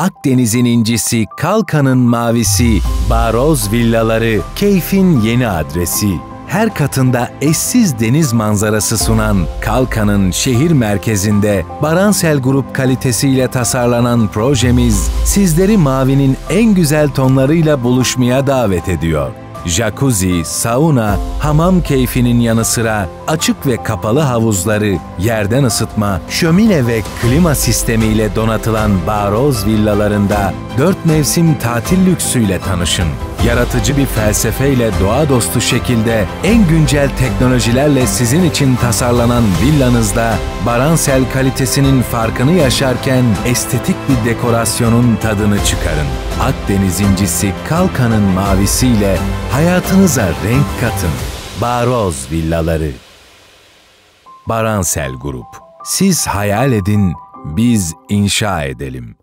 Akdeniz'in incisi, Kalkan'ın mavisi, Baroz Villaları, keyfin yeni adresi. Her katında eşsiz deniz manzarası sunan Kalkan'ın şehir merkezinde Baransel Grup kalitesiyle tasarlanan projemiz sizleri mavinin en güzel tonlarıyla buluşmaya davet ediyor. Jacuzzi, sauna, hamam keyfinin yanı sıra açık ve kapalı havuzları, yerden ısıtma, şömine ve klima sistemiyle donatılan Baroz villalarında 4 mevsim tatil lüksüyle tanışın. Yaratıcı bir felsefeyle doğa dostu şekilde en güncel teknolojilerle sizin için tasarlanan villanızda Baransel kalitesinin farkını yaşarken estetik bir dekorasyonun tadını çıkarın. Akdeniz incisi Kalkan'ın mavisiyle hayatınıza renk katın. Baroz Villaları. Baransel Grup. Siz hayal edin, biz inşa edelim.